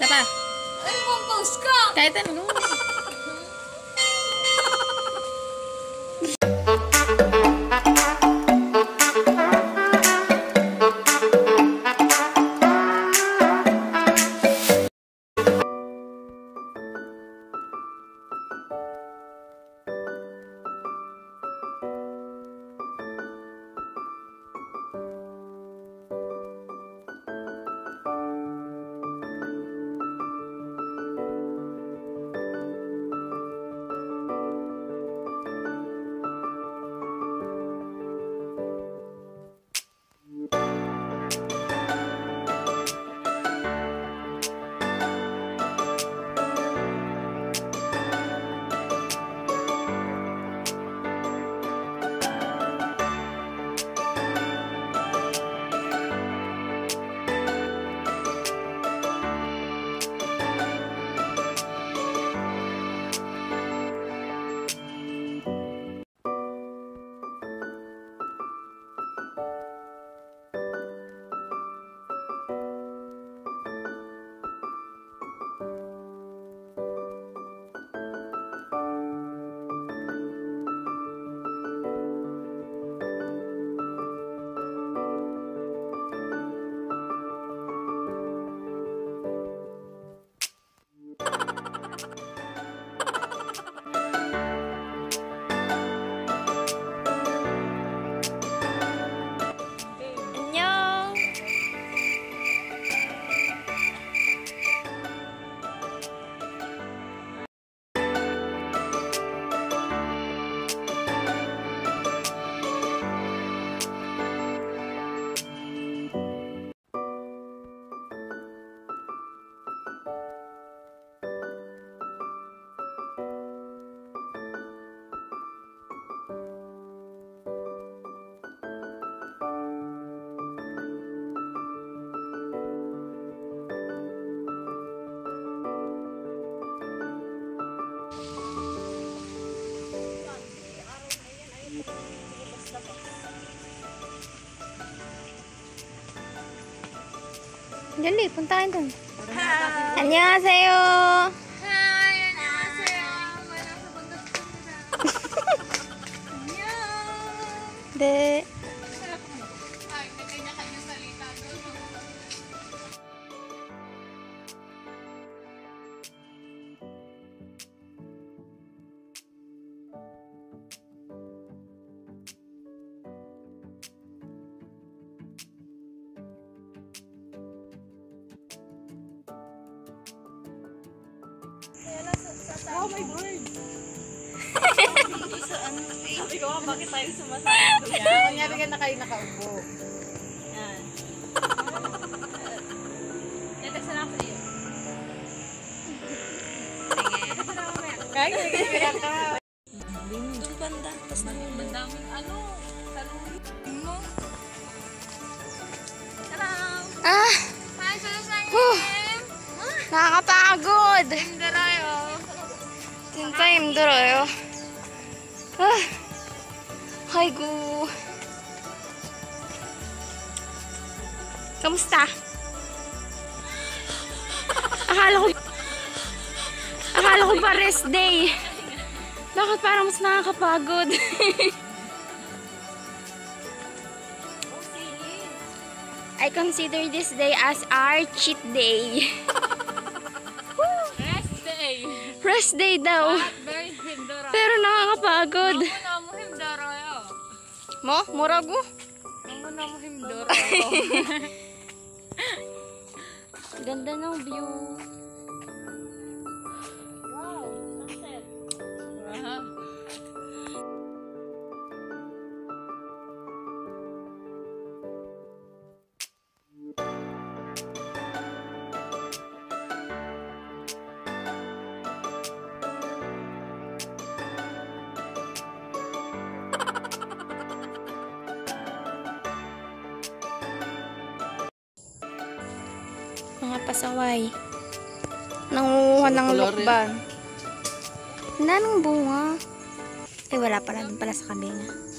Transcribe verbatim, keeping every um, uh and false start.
Isa pa. Ay, compose ka! Kahit ano. Dali, puntahan doon. Annyeonghaseyo. Hi! Annyeonghaseyo! Manang sa bundok ko nila. Annyeong! De. Ay, nagkanya-kanya salita doon. Oh my God! Sabi ko, bakit tayo sumasama? Yan, kunyari ka na kayo nakaupo. Yan. Nagkasa lang sa iyo. Kaya, kaya ka. Yung banda. Tapos na yung banda. Daming ano, talong mo. Salam! Ah! Hi, salam Huh. Nakakapagod! Himdarayo. Tinta himdoroyo. Ah! Haigu! Kamusta? Akala ko... Akala ko ba rest day? Bakit parang mas nakakapagod? I consider this day as our cheat day. Rest day. Rest day daw. Very himdarayo. Pero nakakapagod. Muna mo himdarayo. Mo? Murago? Muna mo himdarayo. Ganda ng view. Wow, sunset. Wow. Mga pasaway. Nangunguha ng lukban. Wala nang bunga. Eh, wala pala. Doon pala sa kabila.